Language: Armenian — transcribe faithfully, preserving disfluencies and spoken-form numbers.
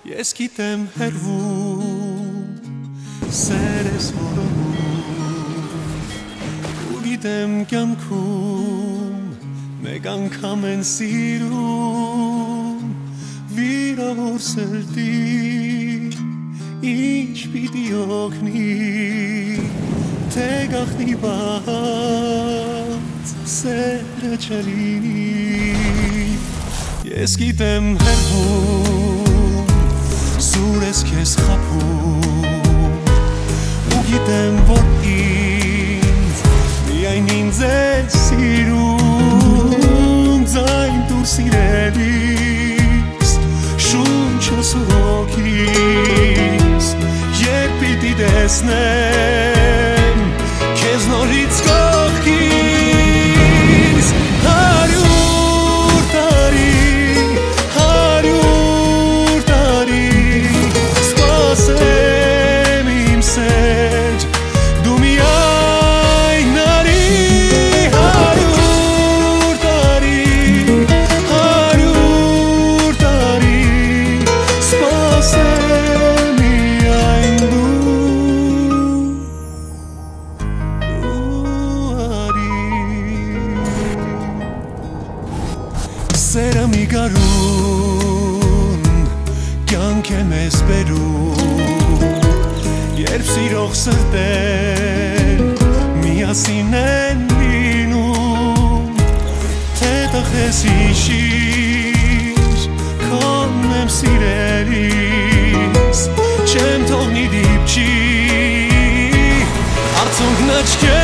Ես գիտեմ հերվում սեր ես որոնում ու գիտեմ կյանքում մեկ անգամ են սիրում վիրավոր սրտի ինչ պիտի օգնի թե գախնի բաց սերը չլինի Ես գիտեմ հերվում Սուր ես քեզ խաբում ու գիտեմ որ ինձ միայն ինձ ես սիրում ձայն դուր սիրելիս շունչս ու հոգիս երբ պիտի տեսնեմ քեզ նորից կողքիս հարյուր տարի Սերը մի գարուն կյանք է մեզ բերում Երբ սիրող սրտեր միասին են լինում Թե տխես իշիր քան եմ սիրելիս Չեմ թողնի դիպչի արցունքն աչքեր